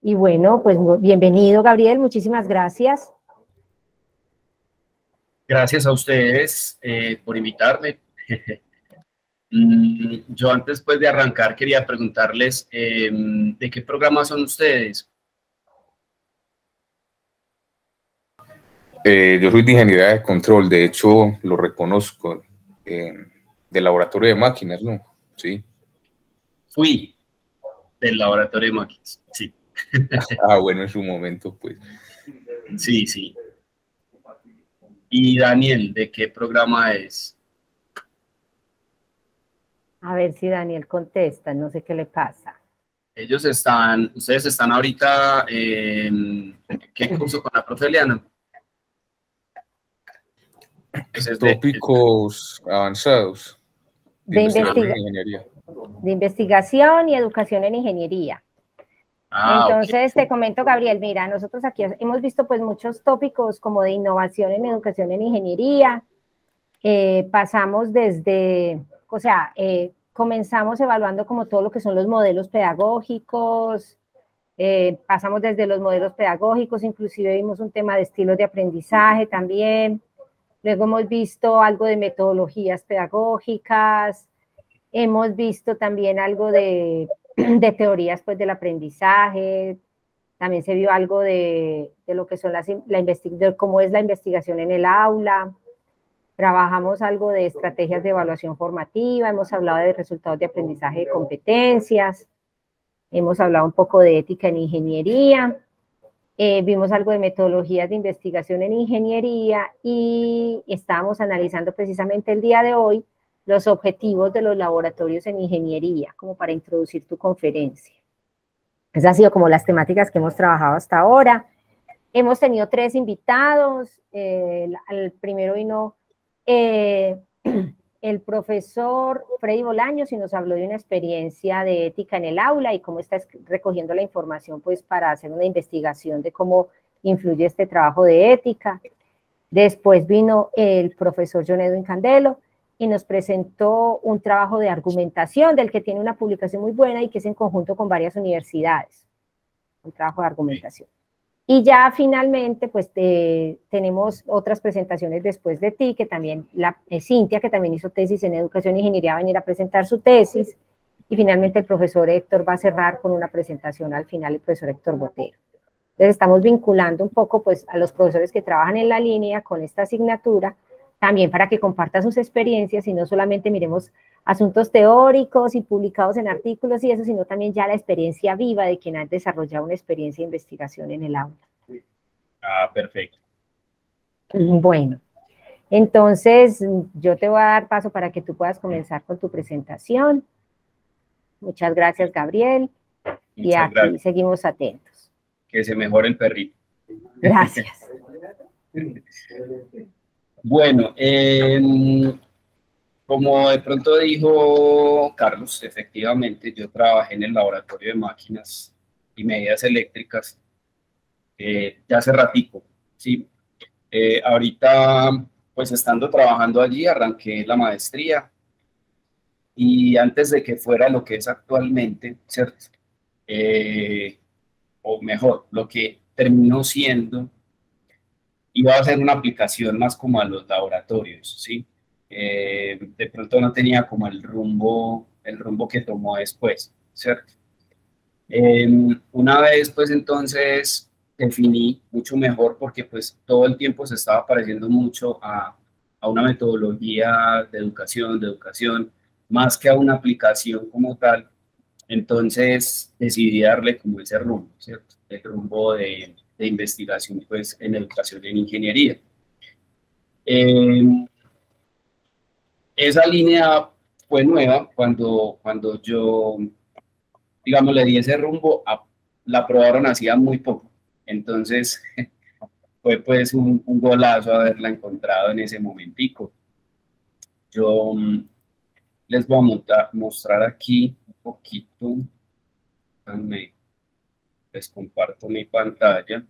Y bueno, pues bienvenido, Gabriel, muchísimas gracias. Gracias a ustedes por invitarme. Yo antes pues, de arrancar quería preguntarles ¿de qué programa son ustedes? Yo soy de ingeniería de control, de hecho lo reconozco, del laboratorio de máquinas, ¿no? Sí. Fui del laboratorio de máquinas, sí. Bueno, en su momento, pues. Sí, sí. Y Daniel, ¿de qué programa es? A ver si Daniel contesta, no sé qué le pasa. Ustedes están ahorita en ¿qué curso con la profe Eliana? Tópicos avanzados de investigación en ingeniería. De investigación y educación en ingeniería. Entonces, okay. te comento, Gabriel, mira, nosotros aquí hemos visto pues muchos tópicos como de innovación en educación en ingeniería. Pasamos desde, o sea, comenzamos evaluando como todo lo que son los modelos pedagógicos, pasamos desde los modelos pedagógicos, inclusive vimos un tema de estilos de aprendizaje también. Luego hemos visto algo de metodologías pedagógicas, hemos visto también algo de teorías pues, del aprendizaje, también se vio algo de lo que son de cómo es la investigación en el aula, trabajamos algo de estrategias de evaluación formativa, hemos hablado de resultados de aprendizaje de competencias, hemos hablado un poco de ética en ingeniería, vimos algo de metodologías de investigación en ingeniería y estábamos analizando precisamente el día de hoy los objetivos de los laboratorios en ingeniería, como para introducir tu conferencia. Esas han sido como las temáticas que hemos trabajado hasta ahora. Hemos tenido 3 invitados. Al primero vino el profesor Freddy Bolaños y nos habló de una experiencia de ética en el aula y cómo está recogiendo la información pues, para hacer una investigación de cómo influye este trabajo de ética. Después vino el profesor John Edwin Candelo y nos presentó un trabajo de argumentación del que tiene una publicación muy buena y que es en conjunto con varias universidades, un trabajo de argumentación. Y ya finalmente, pues tenemos otras presentaciones después de ti, que también Cintia, que también hizo tesis en educación e ingeniería, va a venir a presentar su tesis. Y finalmente el profesor Héctor va a cerrar con una presentación al final, el profesor Héctor Botero. Entonces estamos vinculando un poco pues, a los profesores que trabajan en la línea con esta asignatura, también para que compartan sus experiencias y no solamente miremos asuntos teóricos y publicados en artículos y eso, sino también ya la experiencia viva de quien ha desarrollado una experiencia de investigación en el aula. Perfecto. Bueno, entonces yo te voy a dar paso para que tú puedas comenzar con tu presentación. Muchas gracias, Gabriel. Y aquí seguimos atentos. Que se mejore el perrito. Gracias. Bueno, como de pronto dijo Carlos, efectivamente yo trabajé en el laboratorio de máquinas y medidas eléctricas ya hace ratico, ¿sí? Ahorita, pues estando trabajando allí, arranqué la maestría y antes de que fuera lo que es actualmente, ¿cierto? O mejor, lo que terminó siendo, iba a ser una aplicación más como a los laboratorios, ¿sí? De pronto no tenía como el rumbo que tomó después, ¿cierto? Una vez, pues entonces definí mucho mejor porque pues todo el tiempo se estaba pareciendo mucho a una metodología de educación, más que a una aplicación como tal. Entonces decidí darle como ese rumbo, ¿cierto? El rumbo de investigación pues en educación en ingeniería. Esa línea fue nueva cuando yo, digamos, le di ese rumbo, la aprobaron hacía muy poco. Entonces fue pues un golazo haberla encontrado en ese momentico. Yo les voy a mostrar aquí un poquito. Les comparto mi pantalla.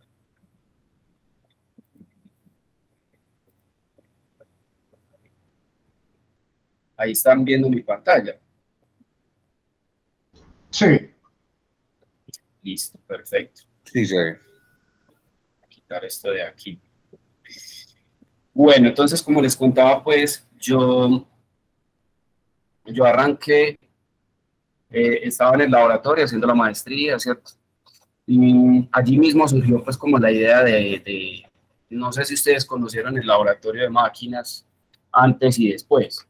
Ahí están viendo mi pantalla. Sí. Listo, perfecto. Sí, sí. Quitar esto de aquí. Bueno, entonces, como les contaba, pues yo arranqué, estaba en el laboratorio haciendo la maestría, ¿cierto? Y allí mismo surgió pues como la idea no sé si ustedes conocieron el laboratorio de máquinas antes y después,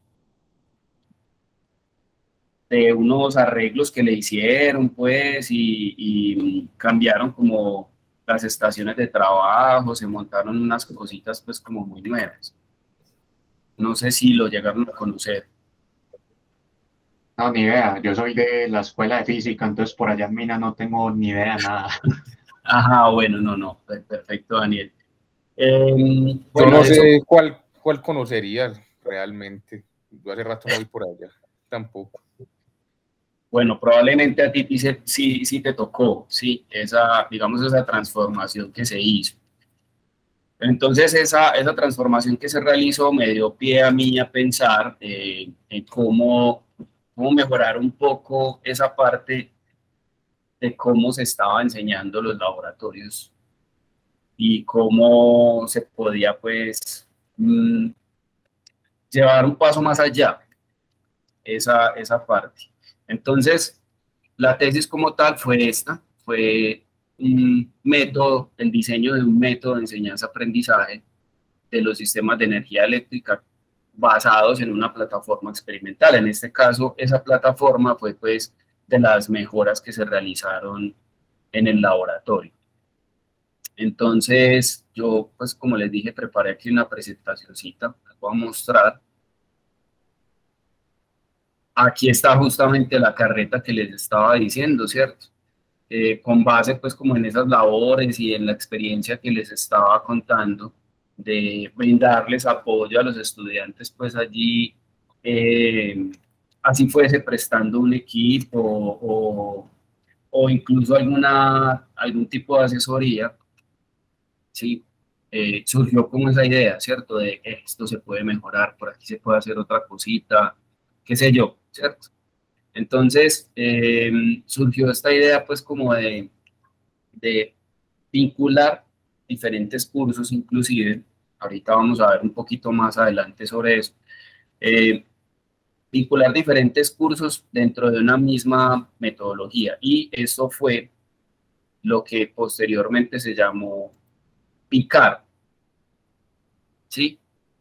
de unos arreglos que le hicieron pues y cambiaron como las estaciones de trabajo, se montaron unas cositas pues como muy nuevas. No sé si lo llegaron a conocer. No, ni idea. Yo soy de la escuela de física, entonces por allá en Mina no tengo ni idea de nada. Ajá, bueno, no, perfecto, Daniel. Yo Bueno, no de eso, sé cuál conocerías realmente. Yo hace rato no voy por allá, tampoco. bueno, probablemente a ti sí te tocó, sí, digamos, esa transformación que se hizo. Entonces, esa transformación que se realizó me dio pie a mí a pensar en cómo mejorar un poco esa parte de cómo se estaba enseñando los laboratorios y cómo se podía, pues, llevar un paso más allá esa parte. Entonces, la tesis como tal fue un método, el diseño de un método de enseñanza-aprendizaje de los sistemas de energía eléctrica basados en una plataforma experimental. En este caso, esa plataforma fue pues de las mejoras que se realizaron en el laboratorio. Entonces, yo pues como les dije, preparé aquí una presentacioncita, les voy a mostrar. Aquí está justamente la carreta que les estaba diciendo, ¿cierto? Con base pues como en esas labores y en la experiencia que les estaba contando, de brindarles apoyo a los estudiantes pues allí, así fuese prestando un equipo o incluso algún tipo de asesoría, ¿sí? Surgió como esa idea, ¿cierto? De esto se puede mejorar, por aquí se puede hacer otra cosita, qué sé yo, ¿cierto? Entonces, surgió esta idea pues como de vincular diferentes cursos, inclusive, ahorita vamos a ver un poquito más adelante sobre eso, eh, vincular diferentes cursos dentro de una misma metodología. Y eso fue lo que posteriormente se llamó PICAR, ¿sí?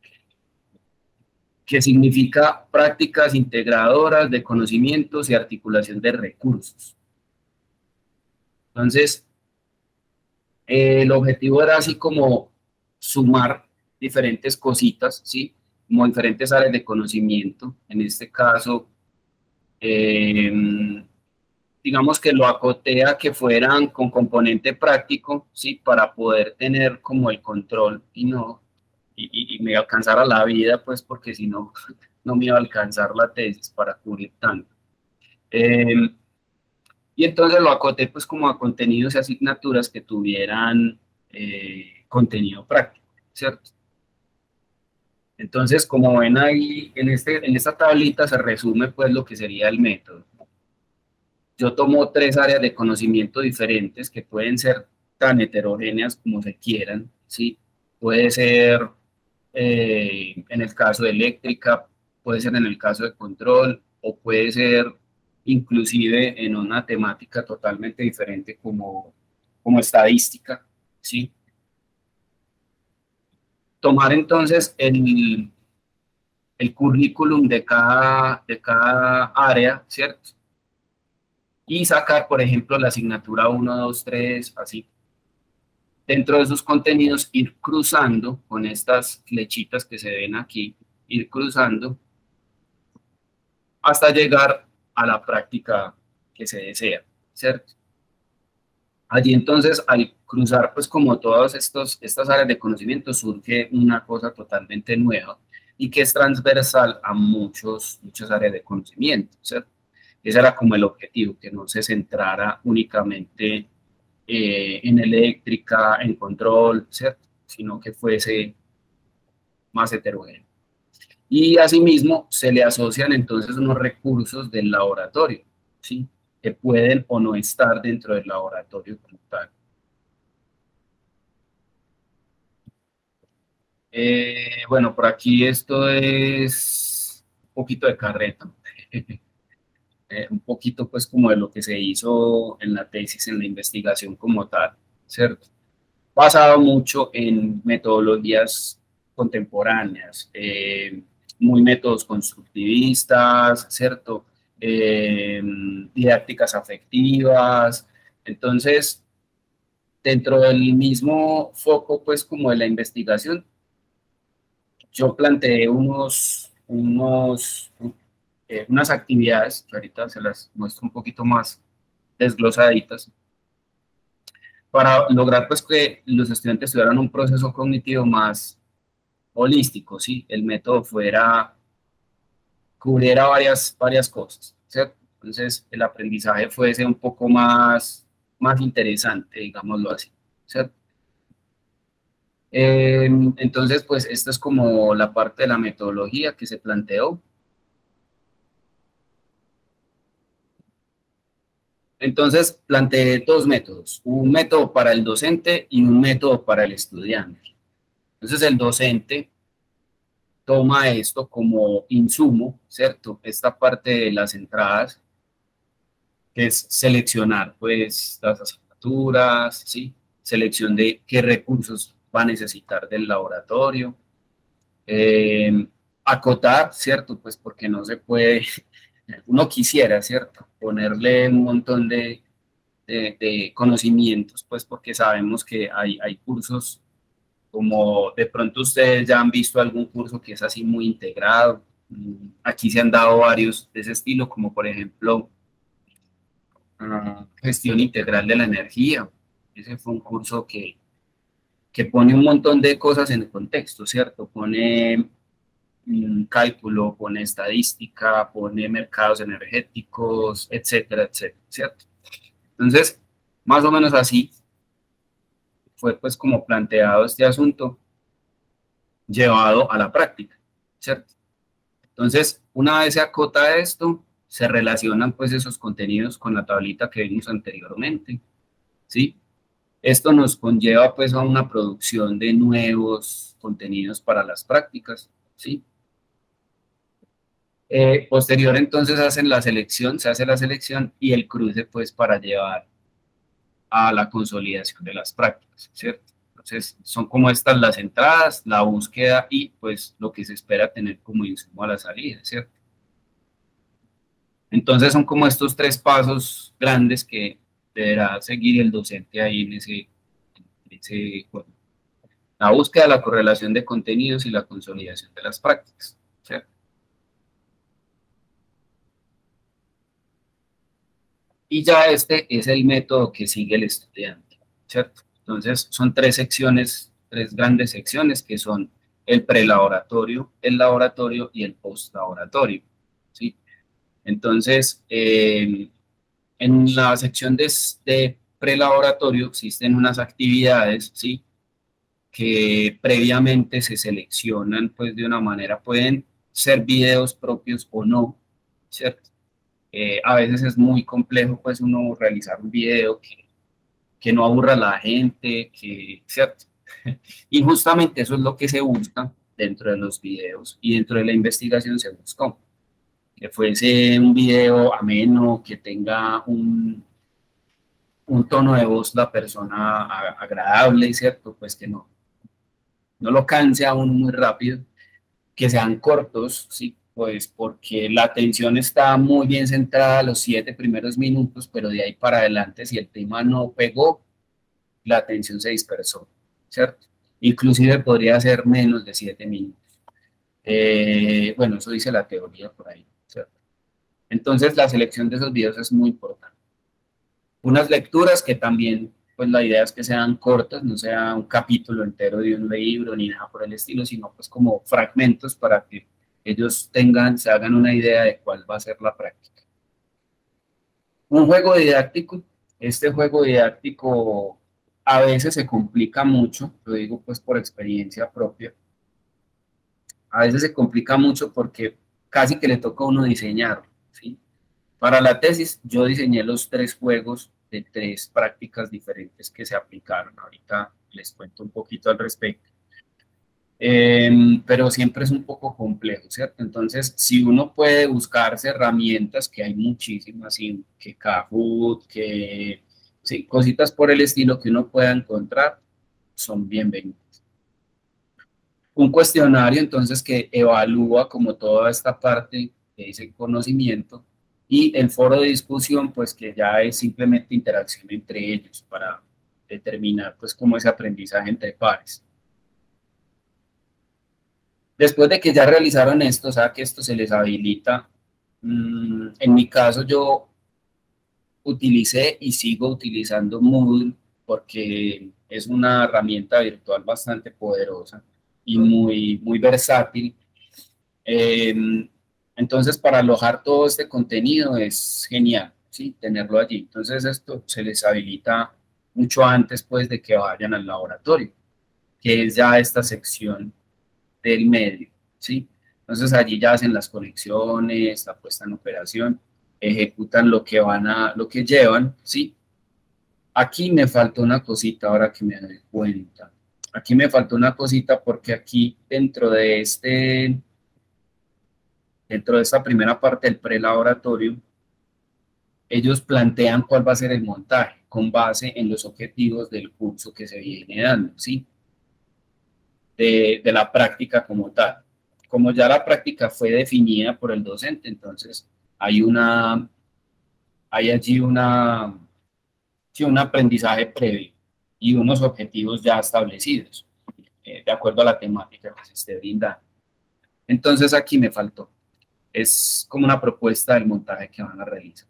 Que significa prácticas integradoras de conocimientos y articulación de recursos. Entonces, el objetivo era así como sumar diferentes cositas, ¿sí? Como diferentes áreas de conocimiento. En este caso, digamos que lo acoté a que fueran con componente práctico, ¿sí? Para poder tener como el control y me alcanzara la vida, pues porque si no, no me iba a alcanzar la tesis para cubrir tanto. Y entonces lo acoté pues como a contenidos y asignaturas que tuvieran contenido práctico, ¿cierto? Entonces, como ven ahí, en esta tablita se resume pues lo que sería el método. Yo tomo tres áreas de conocimiento diferentes que pueden ser tan heterogéneas como se quieran, ¿sí? Puede ser en el caso de eléctrica, puede ser en el caso de control, o puede ser inclusive en una temática totalmente diferente como estadística, ¿sí? Tomar entonces el currículum de cada área, ¿cierto? Y sacar, por ejemplo, la asignatura 1, 2, 3, así. Dentro de esos contenidos, ir cruzando con estas flechitas que se ven aquí, ir cruzando hasta llegar a la práctica que se desea, ¿cierto? Allí entonces, al cruzar pues como todas estas áreas de conocimiento, surge una cosa totalmente nueva y que es transversal a muchas áreas de conocimiento, ¿cierto? Ese era como el objetivo, que no se centrara únicamente en eléctrica, en control, ¿cierto? Sino que fuese más heterogéneo. Y asimismo se le asocian entonces unos recursos del laboratorio, ¿sí? que pueden o no estar dentro del laboratorio como tal. Bueno, por aquí esto es un poquito de carreta, un poquito pues como de lo que se hizo en la tesis, en la investigación como tal, ¿cierto? Basado mucho en metodologías contemporáneas, muy métodos constructivistas, ¿cierto? Didácticas afectivas. Entonces, dentro del mismo foco, pues, como de la investigación, yo planteé unas actividades, que ahorita se las muestro un poquito más desglosaditas, para lograr pues que los estudiantes tuvieran un proceso cognitivo más holístico, ¿sí? El método cubriera varias cosas, ¿cierto? Entonces el aprendizaje fuese un poco más interesante, digámoslo así, ¿cierto? Entonces, pues esta es como la parte de la metodología que se planteó. Entonces, planteé dos métodos, un método para el docente y un método para el estudiante. Entonces, el docente toma esto como insumo, ¿cierto? Esta parte de las entradas, que es seleccionar, pues, las asignaturas, ¿sí? Selección de qué recursos va a necesitar del laboratorio, eh, acotar, ¿cierto? Pues porque no se puede, uno quisiera, ¿cierto? Ponerle un montón de conocimientos, pues porque sabemos que hay cursos como de pronto ustedes ya han visto algún curso que es así muy integrado. Aquí se han dado varios de ese estilo, como por ejemplo gestión integral de la energía. Ese fue un curso que pone un montón de cosas en el contexto, ¿cierto? Pone cálculo, pone estadística, pone mercados energéticos, etcétera, etcétera, ¿cierto? Entonces, más o menos así fue pues como planteado este asunto llevado a la práctica, ¿cierto? Entonces, una vez se acota esto, se relacionan pues esos contenidos con la tablita que vimos anteriormente, ¿sí? Esto nos conlleva pues a una producción de nuevos contenidos para las prácticas, ¿sí? Posterior entonces se hace la selección y el cruce pues para llevar a la consolidación de las prácticas, ¿cierto? Entonces son como estas las entradas, la búsqueda y pues lo que se espera tener como insumo a la salida, ¿cierto? Entonces son como estos tres pasos grandes que deberá seguir el docente ahí en ese juego. La búsqueda, la correlación de contenidos y la consolidación de las prácticas, ¿cierto? Y ya este es el método que sigue el estudiante, ¿cierto? Entonces son tres secciones, tres grandes secciones que son el prelaboratorio, el laboratorio y el postlaboratorio, ¿sí? Entonces, en la sección de prelaboratorio existen unas actividades, ¿sí? Que previamente se seleccionan pues de una manera, pueden ser videos propios o no, ¿cierto? A veces es muy complejo pues uno realizar un video que no aburra a la gente, ¿cierto? Y justamente eso es lo que se busca dentro de los videos y dentro de la investigación se buscó. Que fuese un video ameno, que tenga un tono de voz la persona agradable, ¿cierto? Pues que no lo canse a uno muy rápido, que sean cortos, ¿sí? Pues porque la atención está muy bien centrada los 7 primeros minutos, pero de ahí para adelante, si el tema no pegó, la atención se dispersó, ¿cierto? Inclusive podría ser menos de 7 minutos. Bueno, eso dice la teoría por ahí, ¿cierto? Entonces la selección de esos videos es muy importante. Unas lecturas que también, pues la idea es que sean cortas, no sea un capítulo entero de un libro ni nada por el estilo, sino pues como fragmentos para que ellos se hagan una idea de cuál va a ser la práctica. Un juego didáctico, este juego didáctico a veces se complica mucho, lo digo pues por experiencia propia, a veces se complica mucho porque casi que le toca a uno diseñar, ¿sí? Para la tesis yo diseñé los 3 juegos de 3 prácticas diferentes que se aplicaron. Ahorita les cuento un poquito al respecto. Pero siempre es un poco complejo, ¿cierto? Entonces, si uno puede buscarse herramientas, que hay muchísimas, que Kahoot, que sí, cositas por el estilo que uno pueda encontrar, son bienvenidas. Un cuestionario, entonces, que evalúa como toda esta parte que dice conocimiento, y el foro de discusión, pues que ya es simplemente interacción entre ellos para determinar, pues, cómo ese aprendizaje entre pares. Después de que ya realizaron esto, o sea, que esto se les habilita, en mi caso yo utilicé y sigo utilizando Moodle porque es una herramienta virtual bastante poderosa y muy versátil. Entonces, para alojar todo este contenido es genial, ¿sí? Tenerlo allí. Entonces, esto se les habilita mucho antes, pues, de que vayan al laboratorio, que es ya esta sección del medio, ¿sí? Entonces allí ya hacen las conexiones, la puesta en operación, ejecutan lo que llevan, ¿sí? Aquí me faltó una cosita ahora que me doy cuenta. Aquí me faltó una cosita porque aquí dentro de esta primera parte del prelaboratorio, ellos plantean cuál va a ser el montaje con base en los objetivos del curso que se viene dando, ¿sí? De la práctica como tal. Como ya la práctica fue definida por el docente, entonces hay allí sí, un aprendizaje previo y unos objetivos ya establecidos, de acuerdo a la temática que se esté brindando. Entonces aquí me faltó. Es como una propuesta del montaje que van a realizar.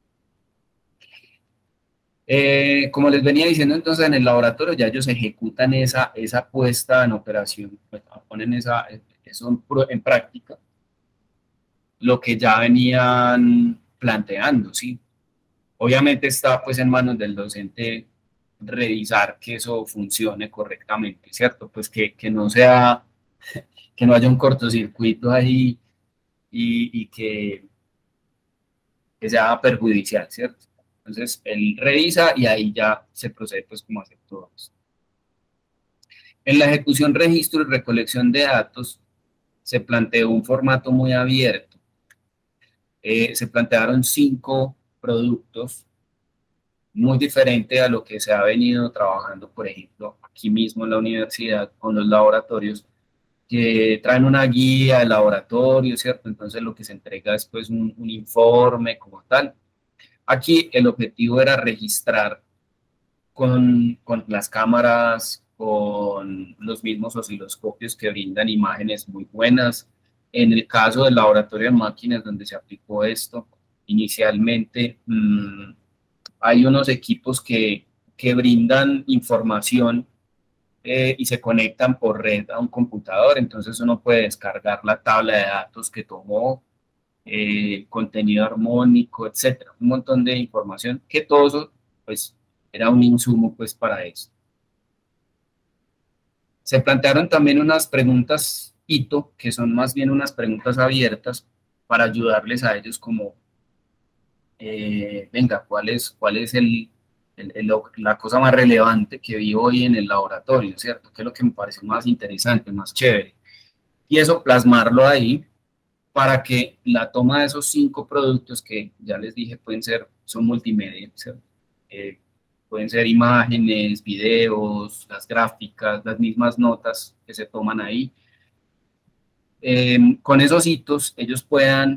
Como les venía diciendo, entonces en el laboratorio ya ellos ejecutan esa puesta en operación, pues, ponen eso en práctica, lo que ya venían planteando, ¿sí? Obviamente está pues en manos del docente revisar que eso funcione correctamente, ¿cierto? Pues que no sea, que no haya un cortocircuito ahí y que sea perjudicial, ¿cierto? Entonces, él revisa y ahí ya se procede pues como a hacer todo esto. En la ejecución, registro y recolección de datos se planteó un formato muy abierto. Se plantearon 5 productos muy diferente a lo que se ha venido trabajando, por ejemplo, aquí mismo en la universidad con los laboratorios, que traen una guía de laboratorio, ¿cierto? Entonces lo que se entrega es pues un informe como tal. Aquí el objetivo era registrar con las cámaras, con los mismos osciloscopios que brindan imágenes muy buenas. En el caso del laboratorio de máquinas donde se aplicó esto, inicialmente hay unos equipos que brindan información y se conectan por red a un computador, entonces uno puede descargar la tabla de datos que tomó, contenido armónico, etcétera, un montón de información que todo eso pues era un insumo pues para eso. Se plantearon también unas preguntas hito, que son más bien unas preguntas abiertas para ayudarles a ellos como, venga, ¿cuál es la cosa más relevante que vi hoy en el laboratorio, ¿cierto? ¿Qué es lo que me pareció más interesante, más chévere? Y eso plasmarlo ahí para que la toma de esos 5 productos que ya les dije son multimedia, ¿cierto? Pueden ser imágenes, videos, las gráficas, las mismas notas que se toman ahí. Con esos hitos ellos puedan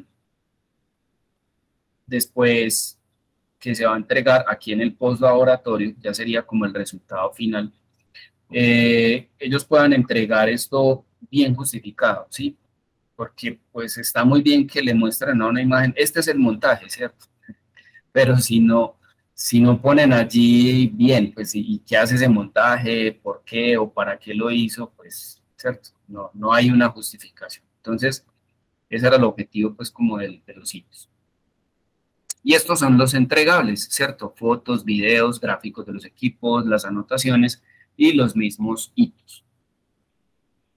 después que se va a entregar aquí en el post laboratorio, ya sería como el resultado final, ellos puedan entregar esto bien justificado, ¿sí? Porque pues está muy bien que le muestren a una imagen, este es el montaje, ¿cierto? Pero si no ponen allí bien, pues, ¿y qué hace ese montaje? ¿Por qué? ¿O para qué lo hizo? Pues, ¿cierto? No hay una justificación. Entonces, ese era el objetivo, pues, como de los sitios. Y estos son los entregables, ¿cierto? Fotos, videos, gráficos de los equipos, las anotaciones y los mismos hitos.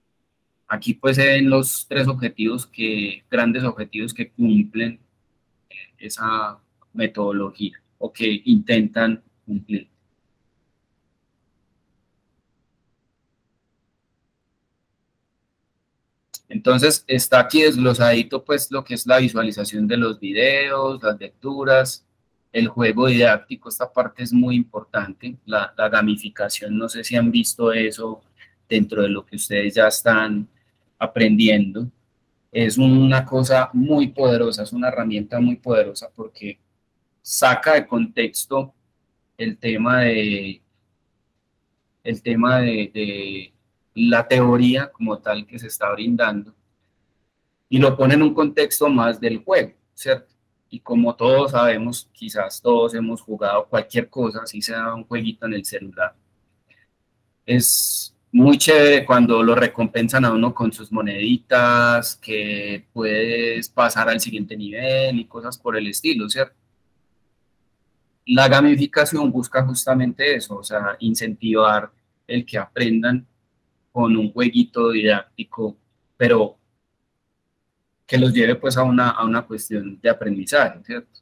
Aquí pues se ven los 3 grandes objetivos que cumplen esa metodología o que intentan cumplir. Entonces está aquí desglosadito pues lo que es la visualización de los videos, las lecturas, el juego didáctico. Esta parte es muy importante, la gamificación. No sé si han visto eso dentro de lo que ustedes ya están aprendiendo. Es una cosa muy poderosa, es una herramienta muy poderosa porque saca de contexto el tema de la teoría como tal que se está brindando y lo pone en un contexto más del juego, ¿cierto? Y como todos sabemos, quizás todos hemos jugado cualquier cosa, así sea un jueguito en el celular. Es muy chévere cuando lo recompensan a uno con sus moneditas, que puedes pasar al siguiente nivel y cosas por el estilo, ¿cierto? La gamificación busca justamente eso, o sea, incentivar el que aprendan con un jueguito didáctico, pero que los lleve pues a una cuestión de aprendizaje, ¿cierto?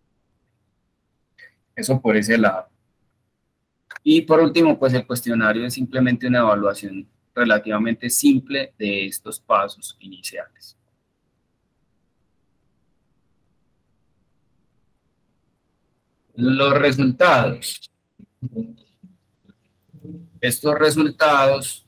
Eso por ese lado. Y por último, pues el cuestionario es simplemente una evaluación relativamente simple de estos pasos iniciales. Los resultados. Estos resultados,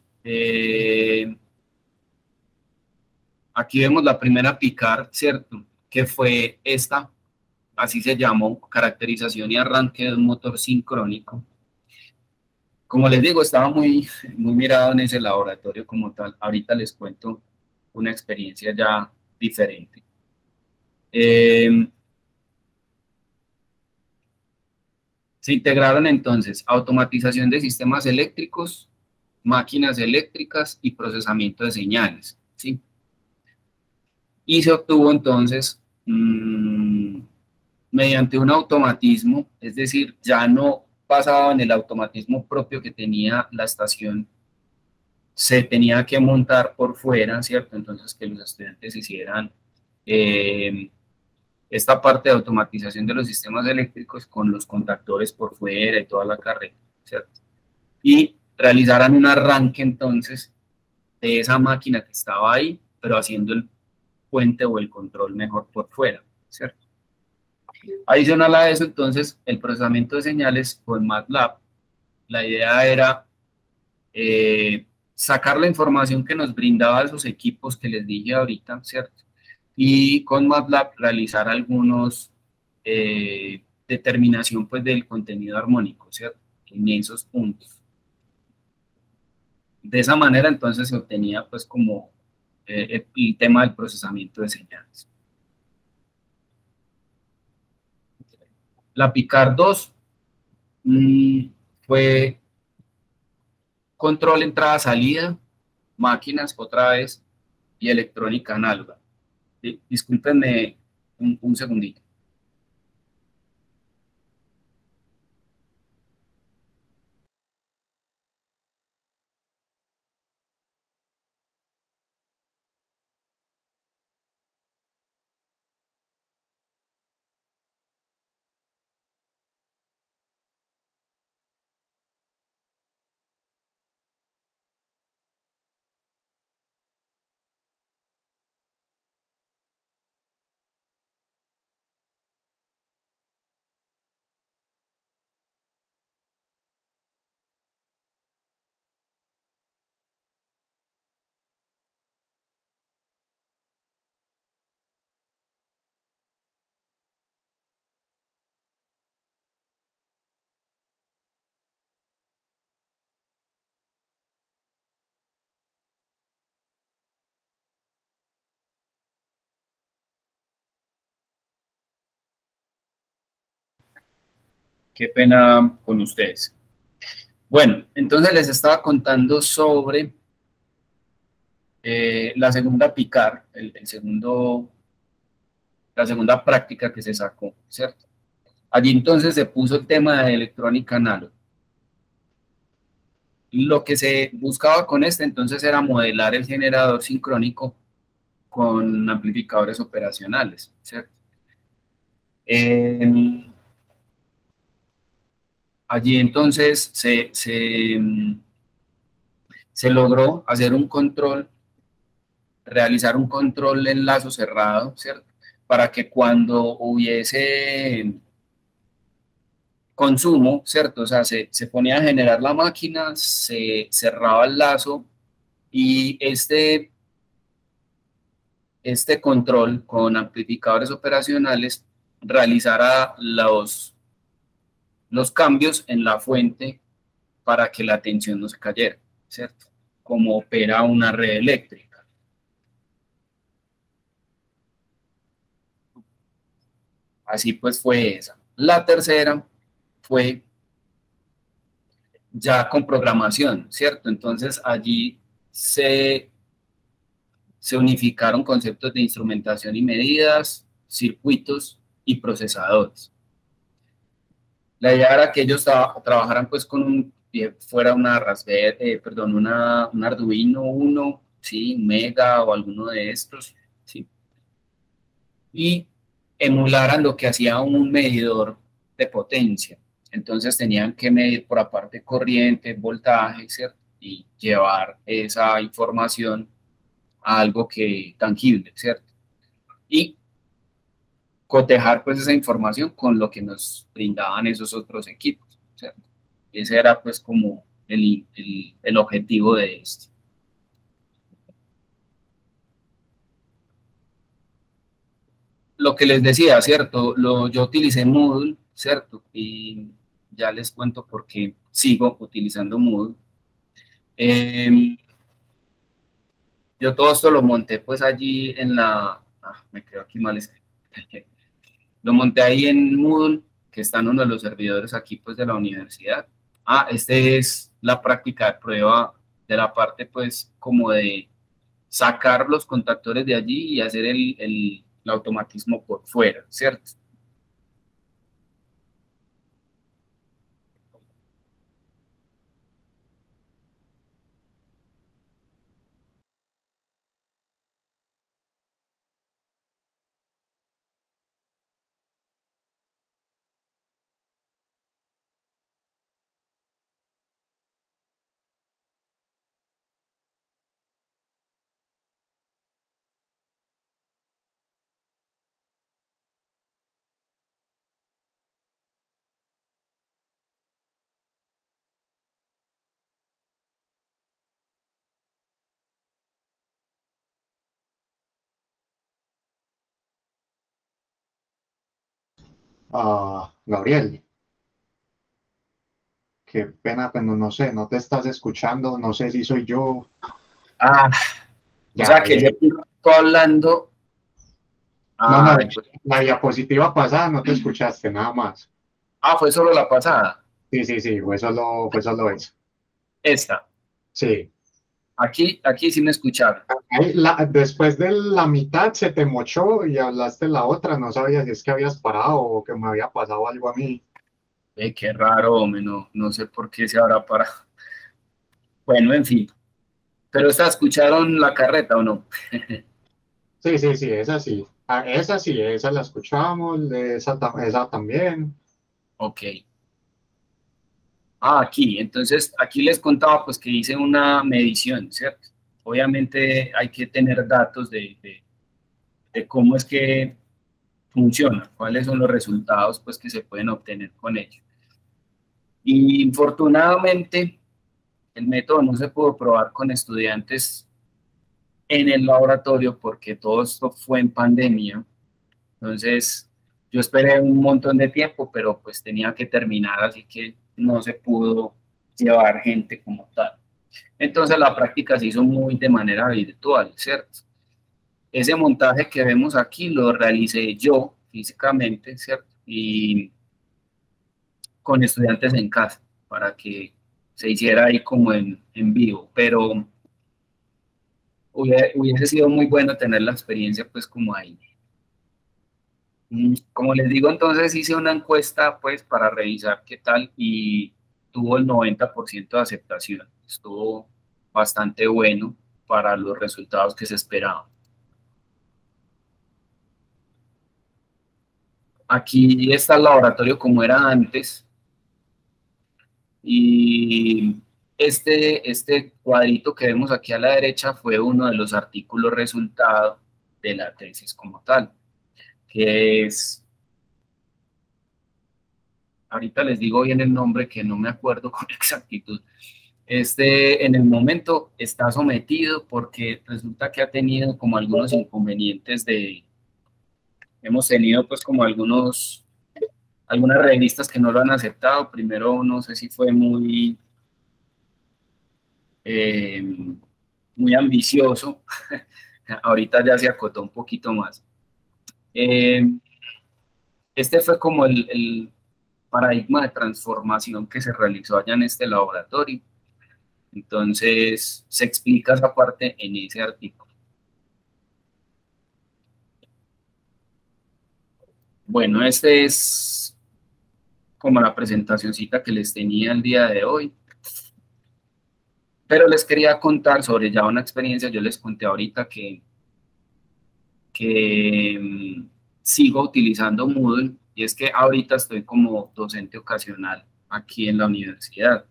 aquí vemos la primera picar, ¿cierto? Que fue esta, así se llamó, caracterización y arranque de un motor sincrónico. Como les digo, estaba muy mirado en ese laboratorio como tal. Ahorita les cuento una experiencia ya diferente. Se integraron entonces automatización de sistemas eléctricos, máquinas eléctricas y procesamiento de señales, ¿sí? Y se obtuvo entonces mediante un automatismo, es decir, ya no basado en el automatismo propio que tenía la estación, se tenía que montar por fuera, ¿cierto? Entonces que los estudiantes hicieran esta parte de automatización de los sistemas eléctricos con los contactores por fuera y toda la carrera, ¿cierto? Y realizaran un arranque entonces de esa máquina que estaba ahí, pero haciendo el puente o el control mejor por fuera, ¿cierto? Adicional a eso, entonces, el procesamiento de señales con MATLAB, la idea era sacar la información que nos brindaba esos equipos que les dije ahorita, ¿cierto? Y con MATLAB realizar algunos determinación pues del contenido armónico, ¿cierto? En esos puntos. De esa manera entonces se obtenía pues como el tema del procesamiento de señales. La PICAR 2 fue control entrada-salida, máquinas otra vez y electrónica análoga. ¿Sí? Discúlpenme un segundito. Qué pena con ustedes. Bueno, entonces les estaba contando sobre la segunda PICAR, la segunda práctica que se sacó, ¿cierto? Allí entonces se puso el tema de electrónica análoga. Lo que se buscaba con este entonces era modelar el generador sincrónico con amplificadores operacionales, ¿cierto? Allí entonces se logró hacer un control, realizar un control en lazo cerrado, ¿cierto? Para que cuando hubiese consumo, ¿cierto? O sea, se ponía a generar la máquina, se cerraba el lazo y este control con amplificadores operacionales realizara los cambios en la fuente para que la tensión no se cayera, ¿cierto? Como opera una red eléctrica. Así pues fue esa. La tercera fue ya con programación, ¿cierto? Entonces allí se unificaron conceptos de instrumentación y medidas, circuitos y procesadores. La idea era que ellos trabajaran pues con fuera una Raspberry, perdón, un Arduino Uno, ¿sí? Un Mega o alguno de estos, ¿sí? Y emularan lo que hacía un medidor de potencia. Entonces tenían que medir por aparte corriente, voltaje, ¿cierto? Y llevar esa información a algo tangible, ¿cierto? Y cotejar pues esa información con lo que nos brindaban esos otros equipos, ¿cierto? Ese era pues como el objetivo de esto. Lo que les decía, ¿cierto? Yo utilicé Moodle, ¿cierto? Y ya les cuento por qué sigo utilizando Moodle. Yo todo esto lo monté pues allí me quedo aquí mal escrito. Lo monté ahí en Moodle, que está en uno de los servidores aquí pues de la universidad. Este es la práctica de prueba de la parte pues como de sacar los contactores de allí y hacer el automatismo por fuera, ¿cierto? Gabriel, qué pena, pero no sé, no te estás escuchando, no sé si soy yo. O sea que yo estoy hablando. No, la diapositiva pasada no te escuchaste nada más. Fue solo la pasada. Sí, fue solo eso. Esta. Sí. Aquí sí me escucharon. Después de la mitad se te mochó y hablaste la otra, no sabía si es que habías parado o que me había pasado algo a mí. Qué raro, hombre, no sé por qué se habrá parado. Bueno, en fin. ¿Pero escucharon la carreta o no? Sí, esa sí. Esa la escuchamos, esa también. Ok. Entonces aquí les contaba pues que hice una medición, ¿cierto? Obviamente hay que tener datos de cómo es que funciona, cuáles son los resultados pues que se pueden obtener con ello. Y infortunadamente el método no se pudo probar con estudiantes en el laboratorio porque todo esto fue en pandemia. Entonces yo esperé un montón de tiempo, pero pues tenía que terminar, así que no se pudo llevar gente como tal. Entonces la práctica se hizo muy de manera virtual, ¿cierto? Ese montaje que vemos aquí lo realicé yo físicamente, ¿cierto? Y con estudiantes en casa, para que se hiciera ahí como en vivo, pero hubiese sido muy bueno tener la experiencia pues como ahí. Como les digo, entonces hice una encuesta pues para revisar qué tal y tuvo el 90% de aceptación. Estuvo bastante bueno para los resultados que se esperaban. aquí está el laboratorio como era antes. Y este cuadrito que vemos aquí a la derecha fue uno de los artículos resultado de la tesis como tal, que es, ahorita les digo bien el nombre que no me acuerdo con exactitud. En el momento está sometido porque resulta que ha tenido como algunos inconvenientes hemos tenido pues como algunas revistas que no lo han aceptado. Primero, no sé si fue muy ambicioso, ahorita ya se acotó un poquito más. Este fue como el paradigma de transformación que se realizó allá en este laboratorio. Entonces, se explica esa parte en ese artículo. Bueno, este es como la presentacioncita que les tenía el día de hoy. Pero les quería contar sobre ya una experiencia. Yo les conté ahorita que sigo utilizando Moodle, y es que ahorita estoy como docente ocasional aquí en la universidad.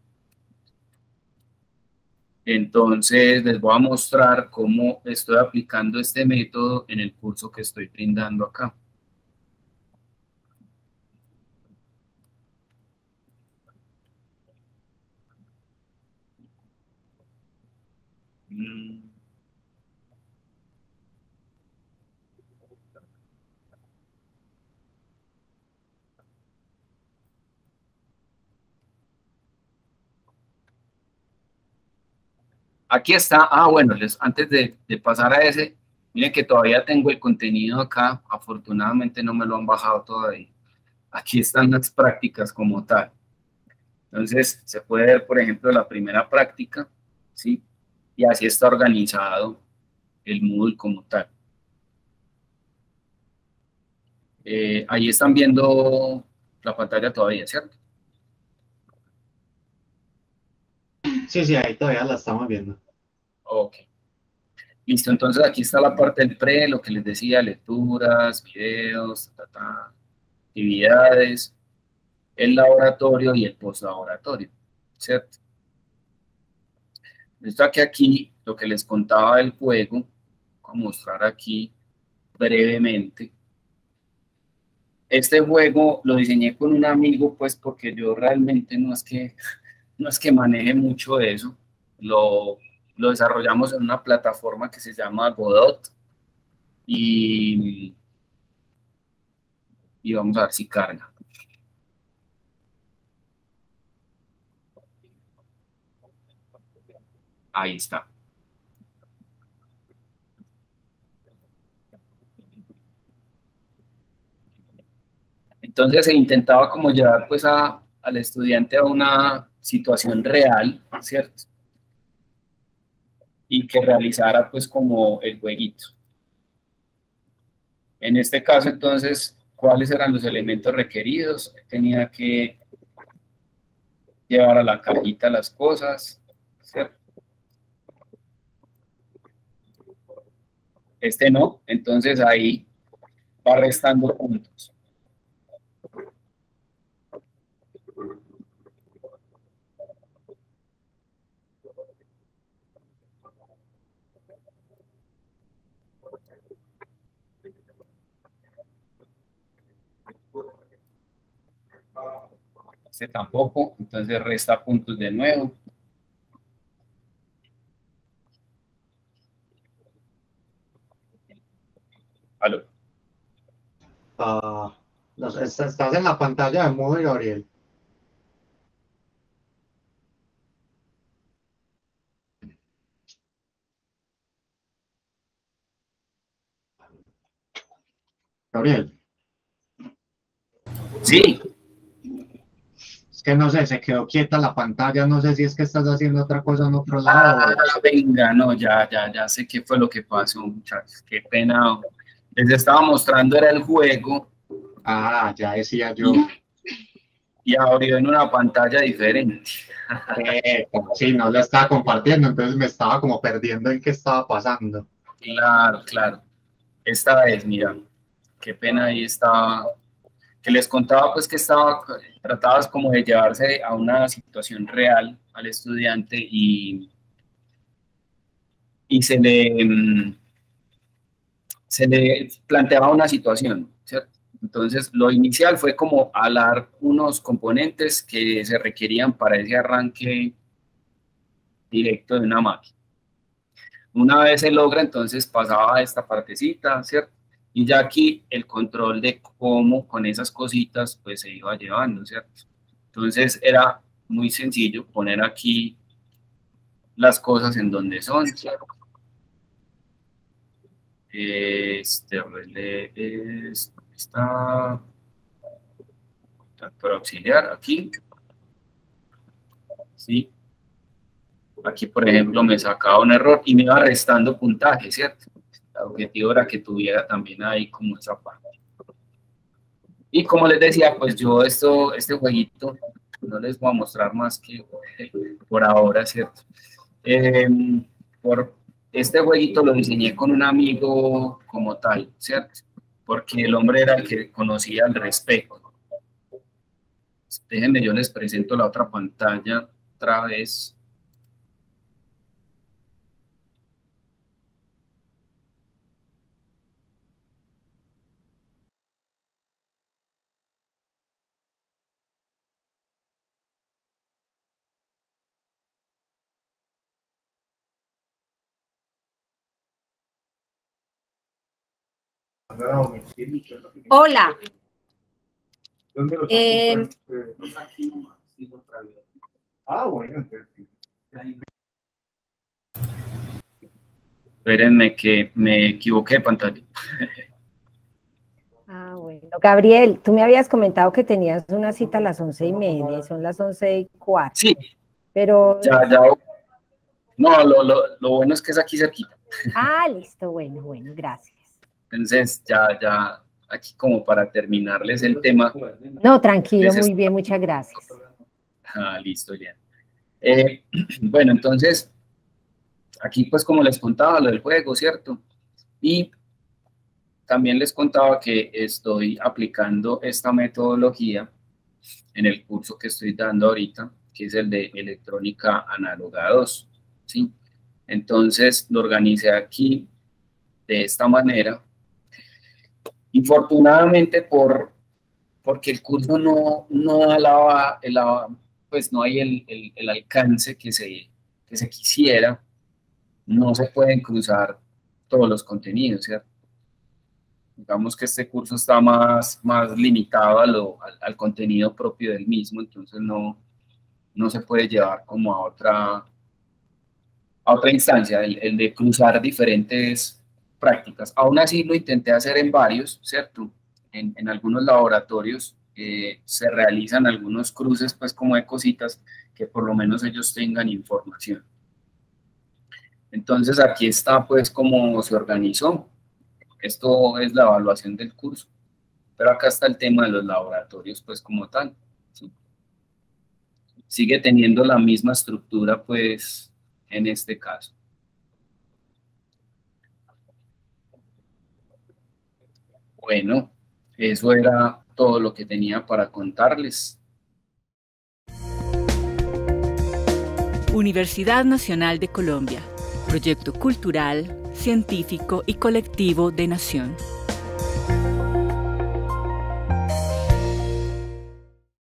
Entonces les voy a mostrar cómo estoy aplicando este método en el curso que estoy brindando acá. Aquí está. Bueno, antes de pasar a ese, miren que todavía tengo el contenido acá. Afortunadamente no me lo han bajado todavía. Aquí están las prácticas como tal. Entonces, se puede ver, por ejemplo, la primera práctica, ¿sí? Y así está organizado el Moodle como tal. Ahí están viendo la pantalla todavía, ¿cierto? Sí, ahí todavía la estamos viendo. Ok. Listo, entonces aquí está la parte del pre, lo que les decía, lecturas, videos, actividades, el laboratorio y el postlaboratorio, ¿cierto? Esto que aquí, lo que les contaba del juego, voy a mostrar aquí brevemente. Este juego lo diseñé con un amigo, pues porque yo realmente no es que maneje mucho eso. Lo desarrollamos en una plataforma que se llama Godot y vamos a ver si carga. Ahí está. Entonces se intentaba como llevar pues al estudiante a una situación real, ¿cierto? Y que realizara pues como el jueguito. En este caso entonces, ¿cuáles eran los elementos requeridos? Tenía que llevar a la cajita las cosas, ¿cierto? Este no, entonces ahí va restando puntos. Este tampoco, entonces resta puntos de nuevo. ¿Aló? Estás en la pantalla de Moodle, Gabriel. Gabriel. Sí. Es que no sé, se quedó quieta la pantalla, no sé si es que estás haciendo otra cosa en otro lado. Venga, no, ya sé qué fue lo que pasó, muchachos. Qué pena. Les estaba mostrando, era el juego. Ya decía yo. Y abrió en una pantalla diferente. Sí, no lo estaba compartiendo, entonces me estaba como perdiendo en qué estaba pasando. Claro. Esta vez, mira, qué pena, ahí estaba que les contaba pues que trataba como de llevarse a una situación real al estudiante y se le planteaba una situación, ¿cierto? Entonces, lo inicial fue como alar unos componentes que se requerían para ese arranque directo de una máquina. Una vez se logra, entonces pasaba a esta partecita, ¿cierto? Y ya aquí el control de cómo con esas cositas pues se iba llevando, ¿cierto? Entonces era muy sencillo poner aquí las cosas en donde son, ¿cierto? Este relé está por auxiliar aquí, ¿sí? Aquí, por ejemplo, me sacaba un error y me iba restando puntaje, ¿cierto? El objetivo era que tuviera también ahí como esa parte. Y como les decía, pues yo este jueguito no les voy a mostrar más que por ahora, ¿cierto? Por este jueguito lo diseñé con un amigo como tal, ¿cierto? Porque el hombre era el que conocía al respecto. Déjenme, yo les presento la otra pantalla otra vez. Hola. Bueno. Espérenme que me equivoqué de pantalla. Bueno. Gabriel, tú me habías comentado que tenías una cita a las 11:30, son las 11:15. Sí. Pero... Ya. No, lo bueno es que es aquí cerquita. Listo, bueno, gracias. Entonces, ya, aquí como para terminarles el tema. No, tranquilo, muy bien, muchas gracias. Listo, ya. Bueno, entonces, aquí pues como les contaba lo del juego, ¿cierto? Y también les contaba que estoy aplicando esta metodología en el curso que estoy dando ahorita, que es el de electrónica análoga 2, ¿sí? Entonces, lo organicé aquí de esta manera. Infortunadamente, porque el curso no da pues no hay el alcance que se quisiera, no se pueden cruzar todos los contenidos, ¿cierto? Digamos que este curso está más limitado al contenido propio del mismo, entonces no se puede llevar como a otra instancia, el de cruzar diferentes prácticas. Aún así lo intenté hacer en varios, ¿cierto? En algunos laboratorios se realizan algunos cruces, pues como de cositas, que por lo menos ellos tengan información. Entonces aquí está pues cómo se organizó. Esto es la evaluación del curso. Pero acá está el tema de los laboratorios pues como tal, ¿sí? Sigue teniendo la misma estructura pues en este caso. Bueno, eso era todo lo que tenía para contarles. Universidad Nacional de Colombia, proyecto cultural, científico y colectivo de nación.